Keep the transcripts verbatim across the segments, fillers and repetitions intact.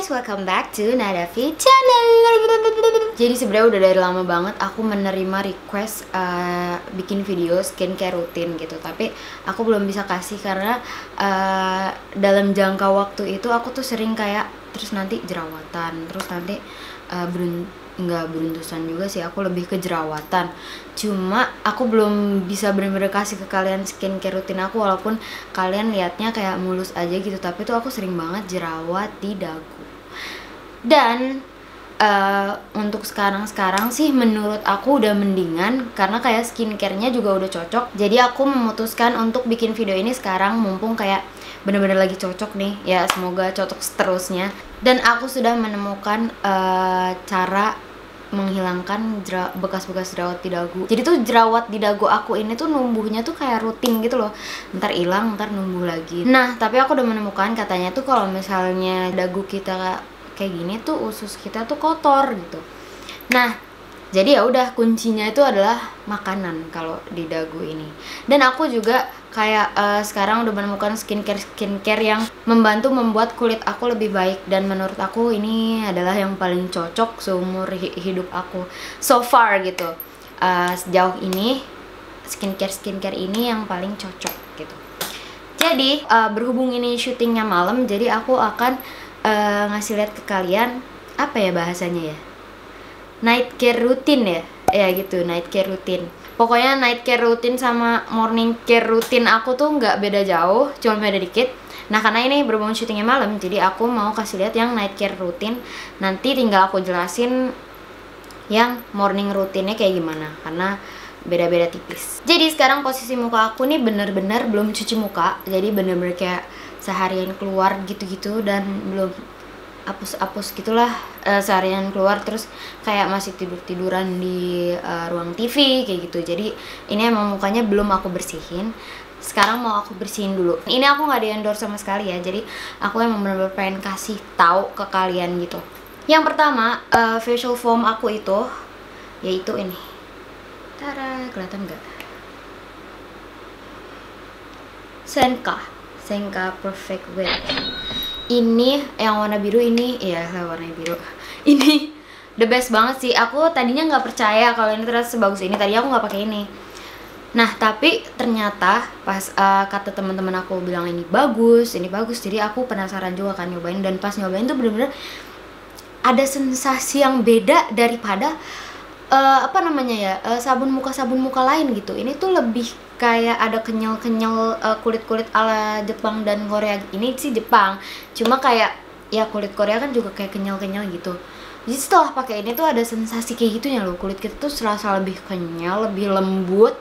guys, welcome back to Nadafi Channel. Jadi sebenarnya udah dari lama banget aku menerima request uh, bikin video skincare rutin gitu. Tapi aku belum bisa kasih karena uh, dalam jangka waktu itu aku tuh sering kayak terus nanti jerawatan, terus nanti uh, berun nggak beruntusan juga sih, aku lebih ke jerawatan. Cuma aku belum bisa bener-bener kasih ke kalian skincare rutin aku, walaupun kalian liatnya kayak mulus aja gitu, tapi tuh aku sering banget jerawat di dagu. Dan uh, untuk sekarang-sekarang sih menurut aku udah mendingan, karena kayak skincare-nya juga udah cocok. Jadi aku memutuskan untuk bikin video ini sekarang, mumpung kayak bener-bener lagi cocok nih ya, semoga cocok seterusnya. Dan aku sudah menemukan uh, cara menghilangkan bekas-bekas jerawat di dagu. Jadi tuh jerawat di dagu aku ini tuh numbuhnya tuh kayak rutin gitu loh, ntar hilang ntar numbuh lagi. Nah tapi aku udah menemukan katanya tuh kalau misalnya dagu kita kayak gini tuh usus kita tuh kotor gitu. Nah jadi ya udah, kuncinya itu adalah makanan kalau di dagu ini. Dan aku juga kayak uh, sekarang udah menemukan skincare skincare yang membantu membuat kulit aku lebih baik, dan menurut aku ini adalah yang paling cocok seumur hidup aku so far gitu. Uh, sejauh ini skincare skincare ini yang paling cocok gitu. Jadi uh, berhubung ini syutingnya malam, jadi aku akan uh, ngasih lihat ke kalian apa ya bahasanya ya, night care rutin ya, ya gitu, night care rutin. Pokoknya night care rutin sama morning care rutin aku tuh nggak beda jauh, cuma beda dikit. Nah karena ini berhubung syutingnya malam, jadi aku mau kasih lihat yang night care rutin. Nanti tinggal aku jelasin yang morning rutinnya kayak gimana, karena beda-beda tipis. Jadi sekarang posisi muka aku nih bener-bener belum cuci muka, jadi bener-bener kayak seharian keluar gitu-gitu dan belum apus-apus gitulah, uh, seharian keluar terus kayak masih tidur-tiduran di uh, ruang T V kayak gitu. Jadi ini emang mukanya belum aku bersihin. Sekarang mau aku bersihin dulu. Ini aku nggak di-endorse sama sekali ya, jadi aku emang bener-bener pengen kasih tahu ke kalian gitu. Yang pertama, uh, facial foam aku itu yaitu ini. Tada, kelihatan nggak? Senka Senka Perfect Wet. Ini yang warna biru ini, ya warna biru. Ini the best banget sih. Aku tadinya nggak percaya kalau ini ternyata sebagus ini. Tadi aku nggak pakai ini. Nah tapi ternyata pas uh, kata teman-teman aku bilang ini bagus, ini bagus. Jadi aku penasaran juga kan nyobain, dan pas nyobain tuh bener-bener ada sensasi yang beda daripada uh, apa namanya ya, uh, sabun muka sabun muka lain gitu. Ini tuh lebih kayak ada kenyal-kenyal uh, kulit-kulit ala Jepang dan Korea. Ini sih Jepang, cuma kayak ya kulit Korea kan juga kayak kenyal-kenyal gitu. Jadi setelah pakai ini tuh ada sensasi kayak gitunya loh, kulit kita tuh serasa lebih kenyal, lebih lembut.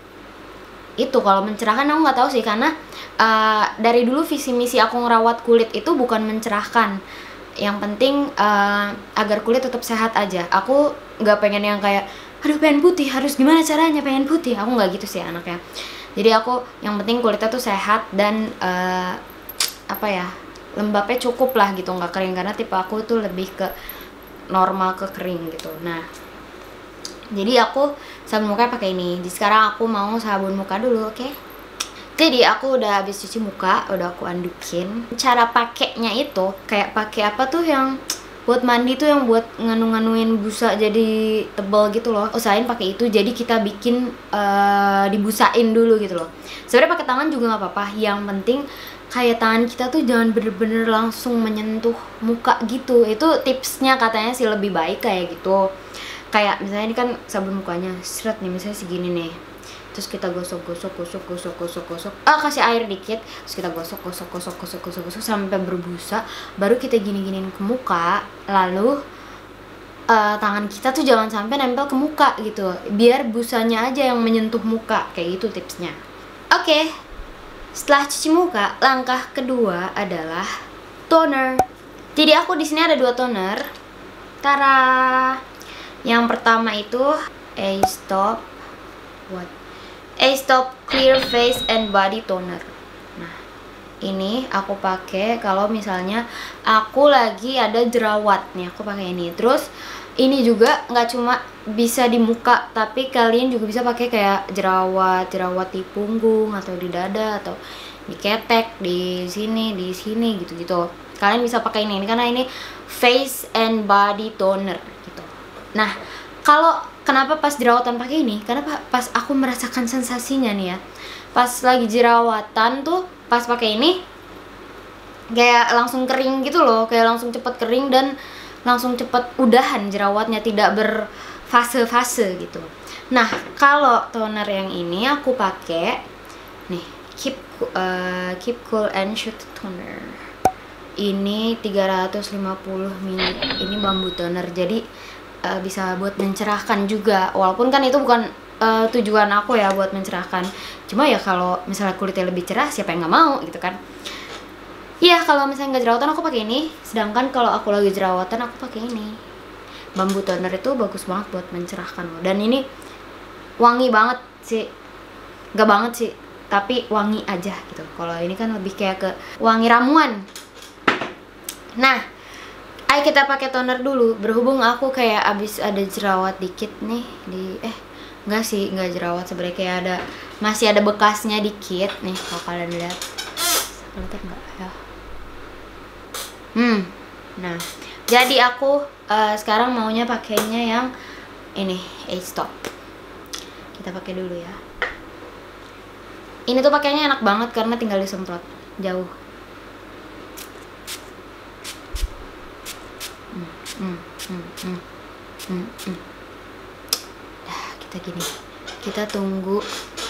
Itu kalau mencerahkan aku nggak tahu sih, karena uh, dari dulu visi misi aku ngerawat kulit itu bukan mencerahkan. Yang penting uh, agar kulit tetap sehat aja. Aku nggak pengen yang kayak aduh pengen putih, harus gimana caranya pengen putih. Aku nggak gitu sih anaknya. Jadi aku yang penting kulitnya tuh sehat dan uh, apa ya, lembabnya cukup lah gitu, nggak kering, karena tipe aku tuh lebih ke normal ke kering gitu. Nah jadi aku sabun muka pakai ini. Jadi sekarang aku mau sabun muka dulu, oke? Okay? Jadi aku udah habis cuci muka, udah aku andukin. Cara pakainya itu kayak pakai apa tuh yang buat mandi tuh, yang buat nganu-nganuin busa jadi tebal gitu loh. Usahain pakai itu, jadi kita bikin uh, dibusain dulu gitu loh. Sebenarnya pakai tangan juga nggak apa-apa, yang penting kayak tangan kita tuh jangan bener-bener langsung menyentuh muka gitu. Itu tipsnya katanya sih lebih baik kayak gitu. Kayak misalnya ini kan sabun mukanya seret nih, misalnya segini nih, terus kita gosok gosok gosok gosok gosok gosok ah kasih air dikit, terus kita gosok gosok gosok gosok gosok gosok sampai berbusa, baru kita gini giniin ke muka. Lalu uh, tangan kita tuh jangan sampai nempel ke muka gitu, biar busanya aja yang menyentuh muka, kayak gitu tipsnya. Oke, okay. Setelah cuci muka, langkah kedua adalah toner. Jadi aku di sini ada dua toner. Tara. Yang pertama itu A-Stop what? A-Stop Clear Face and Body Toner. Nah, ini aku pakai kalau misalnya aku lagi ada jerawat nih, aku pakai ini. Terus ini juga nggak cuma bisa di muka, tapi kalian juga bisa pakai kayak jerawat, jerawat di punggung atau di dada atau di ketek, di sini, di sini gitu-gitu. kalian bisa pakai ini, ini karena ini face and body toner gitu. Nah, kalau kenapa pas jerawatan pakai ini? Karena pas aku merasakan sensasinya nih ya, pas lagi jerawatan tuh pas pakai ini kayak langsung kering gitu loh, kayak langsung cepet kering dan langsung cepet udahan jerawatnya, tidak berfase-fase gitu. Nah, kalau toner yang ini aku pakai nih, keep uh, keep cool and shoot toner. Ini tiga ratus lima puluh mililiter. Ini bambu toner, jadi uh, bisa buat mencerahkan juga. Walaupun kan itu bukan uh, tujuan aku ya buat mencerahkan. Cuma ya kalau misalnya kulitnya lebih cerah, siapa yang nggak mau gitu kan? Iya, kalau misalnya nggak jerawatan aku pakai ini. Sedangkan kalau aku lagi jerawatan aku pakai ini. Bambu toner itu bagus banget buat mencerahkan loh. Dan ini wangi banget sih. Nggak banget sih, tapi wangi aja gitu. Kalau ini kan lebih kayak ke wangi ramuan. Nah, ayo kita pakai toner dulu. Berhubung aku kayak abis ada jerawat dikit nih di eh enggak sih, enggak jerawat sebenarnya, kayak ada masih ada bekasnya dikit nih kalau kalian lihat. Kelihatan enggak ya? Hmm. Nah, jadi aku uh, sekarang maunya pakainya yang ini, Age Stop. Kita pakai dulu ya. Ini tuh pakainya enak banget karena tinggal disemprot jauh. Hmm, hmm, hmm, hmm, hmm, hmm. Nah, kita gini. Kita tunggu.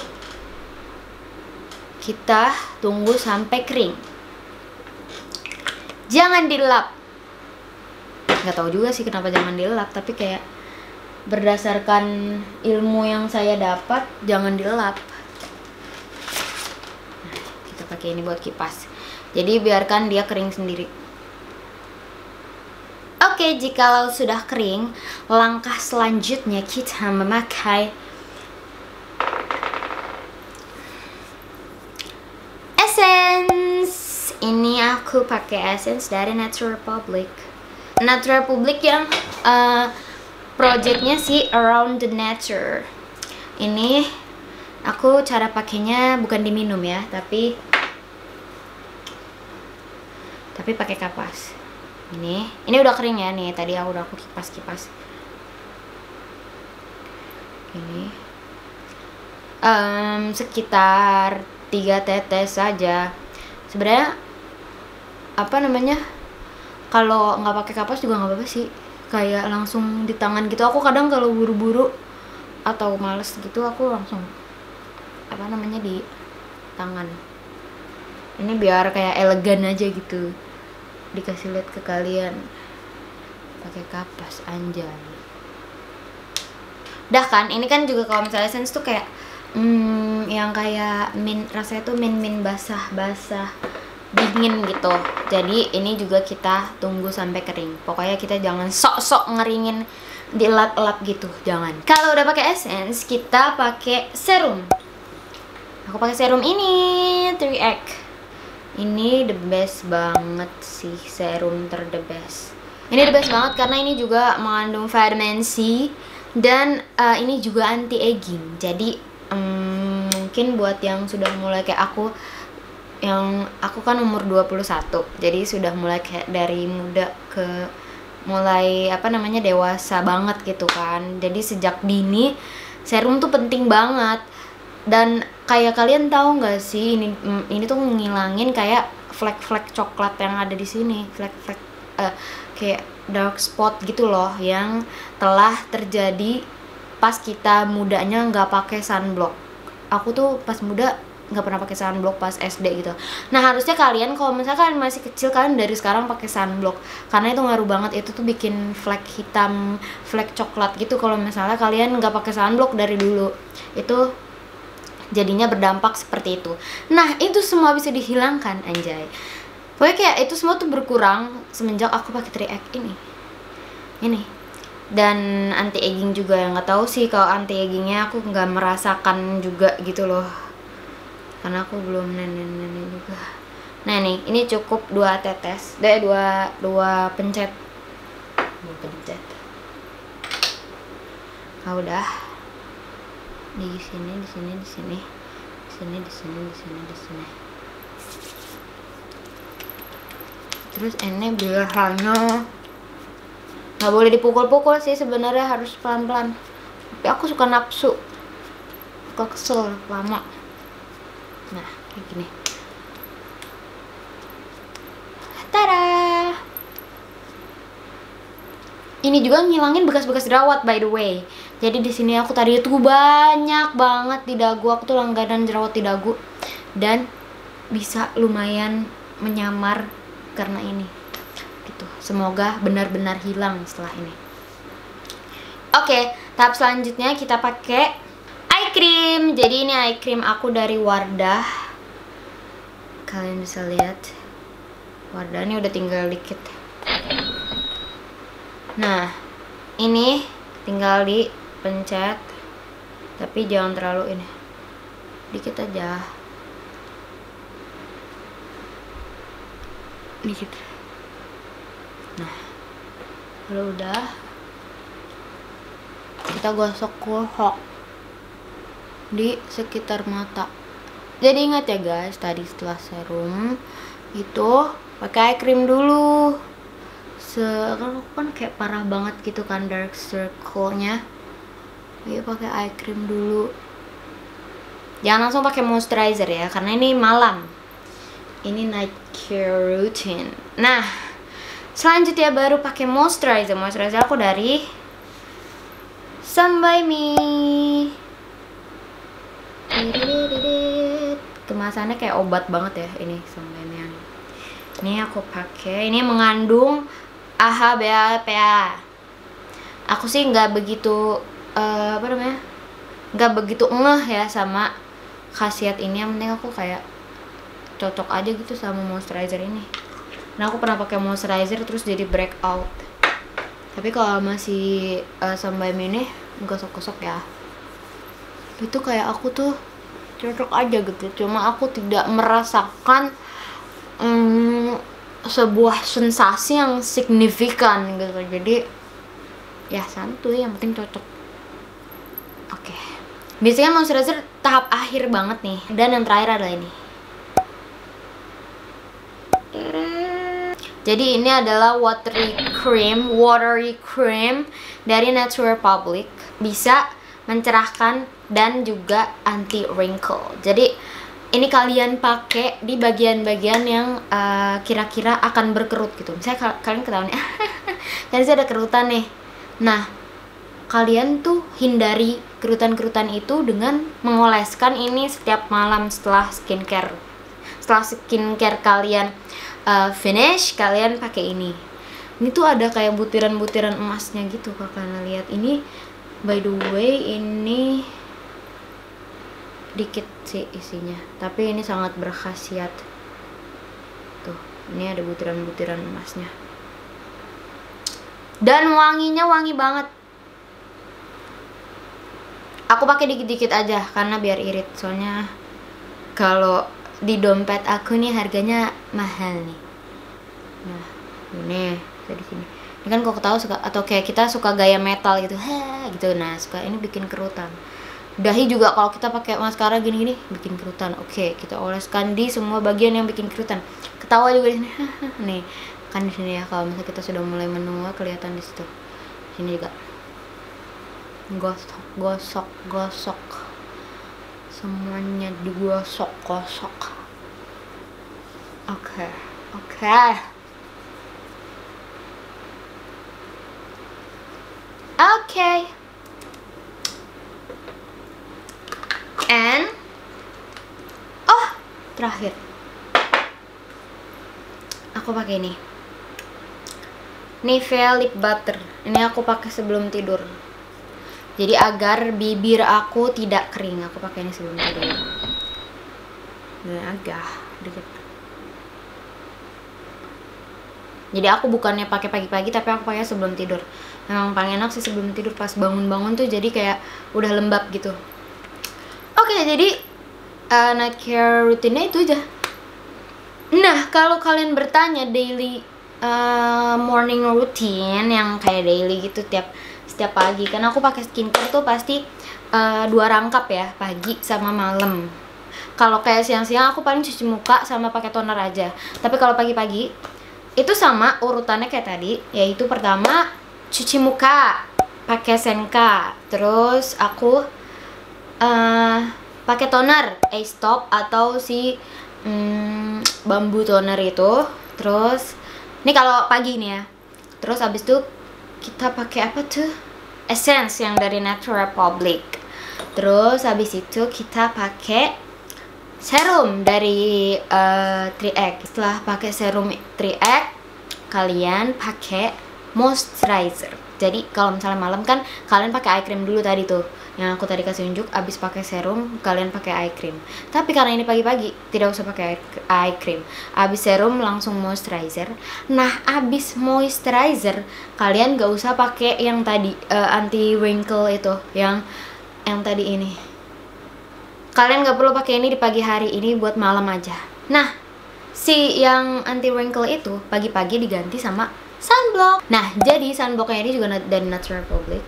Kita tunggu sampai kering. Jangan dilap. Nggak tahu juga sih kenapa jangan dilap, tapi kayak berdasarkan ilmu yang saya dapat, jangan dilap. Nah, kita pakai ini buat kipas. Jadi biarkan dia kering sendiri. Oke, jikalau sudah kering, langkah selanjutnya kita memakai essence. Ini aku pakai essence dari Nature Republic. Nature Republic yang uh, projectnya sih Around the Nature. Ini aku cara pakainya bukan diminum ya, tapi tapi pakai kapas. Ini, ini udah kering ya nih. Tadi aku udah aku kipas-kipas. Ini um, sekitar tiga tetes saja. Sebenarnya apa namanya, kalau nggak pakai kapas juga nggak apa-apa sih, kayak langsung di tangan gitu. Aku kadang kalau buru-buru atau males gitu, aku langsung apa namanya di tangan. Ini biar kayak elegan aja gitu, dikasih lihat ke kalian pakai kapas, anjay. Dah kan, ini kan juga kalau misalnya essence tuh kayak hmm, yang kayak min, rasanya tuh min-min basah-basah dingin gitu. Jadi ini juga kita tunggu sampai kering. Pokoknya kita jangan sok-sok ngeringin, dilap-lap gitu, jangan. Kalau udah pakai essence, kita pakai serum. Aku pakai serum ini, three egg. Ini the best banget sih, serum ter the best. Ini the best banget karena ini juga mengandung vitamin C dan uh, ini juga anti aging. Jadi um, mungkin buat yang sudah mulai kayak aku, yang aku kan umur dua puluh satu, jadi sudah mulai kayak dari muda ke mulai apa namanya dewasa banget gitu kan. Jadi sejak dini serum tuh penting banget. Dan kayak kalian tahu nggak sih, ini ini tuh ngilangin kayak flek-flek coklat yang ada di sini, flek-flek uh, kayak dark spot gitu loh yang telah terjadi pas kita mudanya nggak pakai sunblock. Aku tuh pas muda nggak pernah pakai sunblock pas S D gitu. Nah, harusnya kalian kalau misalnya kalian masih kecil, kalian dari sekarang pakai sunblock karena itu ngaruh banget. Itu tuh bikin flek hitam, flek coklat gitu kalau misalnya kalian nggak pakai sunblock dari dulu. Itu jadinya berdampak seperti itu. Nah, itu semua bisa dihilangkan, anjay. Pokoknya kayak itu semua tuh berkurang semenjak aku pakai three egg ini. Ini. Dan anti aging juga, yang nggak tahu sih kalau anti agingnya aku nggak merasakan juga gitu loh. Karena aku belum nenek-nenek juga. Nah nih, ini cukup dua tetes, deh dua dua pencet, dua pencet. Ah, udah. Di sini, di sini, di sini, di sini, di sini, di sini, di sini. Terus ini biasanya nggak boleh dipukul-pukul sih sebenarnya, harus pelan-pelan. Tapi aku suka nafsu, suka kesel lama. Nah kayak gini. Tada! Ini juga ngilangin bekas-bekas jerawat by the way. Jadi di sini aku tadi tuh banyak banget di dagu, aku tuh langganan jerawat di dagu, dan bisa lumayan menyamar karena ini. Gitu. Semoga benar-benar hilang setelah ini. Oke, tahap selanjutnya kita pakai eye cream. Jadi ini eye cream aku dari Wardah. Kalian bisa lihat. Wardah ini udah tinggal dikit. Nah, ini tinggal dipencet, tapi jangan terlalu ini, dikit aja, dikit. Nah, kalau udah, kita gosok kuhok di sekitar mata. Jadi ingat ya guys, tadi setelah serum itu pakai eye cream dulu. Sekarang kan kayak parah banget gitu kan dark circle-nya. Ayo pakai eye cream dulu. Jangan langsung pakai moisturizer ya, karena ini malam. Ini night care routine. Nah, selanjutnya baru pakai moisturizer. Moisturizer aku dari Sun By Me. Kemasannya kayak obat banget ya ini Sun By Me. Ini aku pakai. Ini mengandung A H B A P A. Aku sih nggak begitu uh, apa namanya, nggak begitu ngeh ya sama khasiat ini. Yang penting aku kayak cocok aja gitu sama moisturizer ini. Nah aku pernah pakai moisturizer terus jadi breakout. Tapi kalau masih uh, sampai ini gosok-gosok ya, itu kayak aku tuh cocok aja gitu. Cuma aku tidak merasakan um, sebuah sensasi yang signifikan gitu. Jadi ya santuy, yang penting cocok. Oke, biasanya moisturizer tahap akhir banget nih. Dan yang terakhir adalah ini. Jadi ini adalah watery cream, watery cream dari Nature Republic. Bisa mencerahkan dan juga anti wrinkle. Jadi ini kalian pakai di bagian-bagian yang kira-kira uh, akan berkerut gitu. Misalnya kal kalian ketahuan nih, kan sih ada kerutan nih. Nah, kalian tuh hindari kerutan-kerutan itu dengan mengoleskan ini setiap malam setelah skincare. Setelah skincare kalian uh, finish, kalian pakai ini. Ini tuh ada kayak butiran-butiran emasnya gitu, kalian lihat. Ini by the way ini dikit sih isinya, tapi ini sangat berkhasiat. Tuh, ini ada butiran-butiran emasnya. Dan wanginya wangi banget. Aku pakai dikit-dikit aja karena biar irit. Soalnya kalau di dompet aku nih harganya mahal nih. Nah, ini di sini. Ini kan kok tahu suka atau kayak kita suka gaya metal gitu. Ha, gitu. Nah, suka ini bikin kerutan. Dahi juga kalau kita pakai maskara gini-gini bikin kerutan. Oke, kita oleskan di semua bagian yang bikin kerutan. Ketawa juga di sini. Nih, kan di sini ya kalau misalnya kita sudah mulai menua kelihatan di situ. Sini juga. Gosok, gosok, gosok. Semuanya digosok-gosok. Oke, oke. Oke. And oh, terakhir aku pakai ini Nivea lip butter. Ini aku pakai sebelum tidur. Jadi agar bibir aku tidak kering, aku pakai ini sebelum tidur. Ini agak dikit. Jadi aku bukannya pakai pagi-pagi, tapi aku pakai sebelum tidur. Memang paling enak sih sebelum tidur, pas bangun-bangun tuh jadi kayak udah lembab gitu. Oke, jadi uh, night care rutinnya itu aja. Nah, kalau kalian bertanya daily uh, morning routine yang kayak daily gitu tiap setiap pagi, karena aku pakai skincare tuh pasti uh, dua rangkap ya, pagi sama malam. Kalau kayak siang-siang aku paling cuci muka sama pakai toner aja. Tapi kalau pagi-pagi Itu sama urutannya kayak tadi, yaitu pertama cuci muka pakai Senka, terus aku uh, pakai toner A-Stop atau si um, bambu toner itu. Terus ini kalau pagi nih ya. Terus abis itu kita pakai apa tuh? Essence yang dari Nature Republic. Terus habis itu kita pakai serum dari uh, three egg. Setelah pakai serum three egg, kalian pakai moisturizer. Jadi kalau misalnya malam kan kalian pakai eye cream dulu tadi tuh, yang aku tadi kasih unjuk. Abis pakai serum kalian pakai eye cream. Tapi karena ini pagi-pagi tidak usah pakai eye cream. Abis serum langsung moisturizer. Nah abis moisturizer kalian gak usah pakai yang tadi uh, anti wrinkle itu, yang yang tadi ini. Kalian gak perlu pakai ini di pagi hari, ini buat malam aja. Nah si yang anti wrinkle itu pagi-pagi diganti sama sunblock. Nah jadi sunblocknya ini juga dari Nature Republic.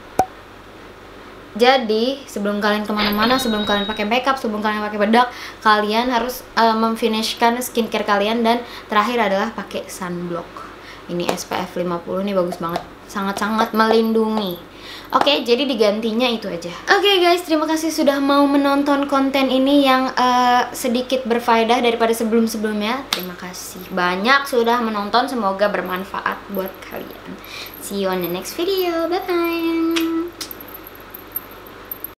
Jadi sebelum kalian kemana-mana, sebelum kalian pakai makeup, sebelum kalian pakai bedak, kalian harus uh, memfinishkan skincare kalian. Dan terakhir adalah pakai sunblock. Ini S P F lima puluh, nih bagus banget, sangat-sangat melindungi. Oke, jadi digantinya itu aja. Oke guys, terima kasih sudah mau menonton konten ini yang uh, sedikit berfaedah daripada sebelum-sebelumnya. Terima kasih banyak sudah menonton, semoga bermanfaat buat kalian. See you on the next video, bye bye.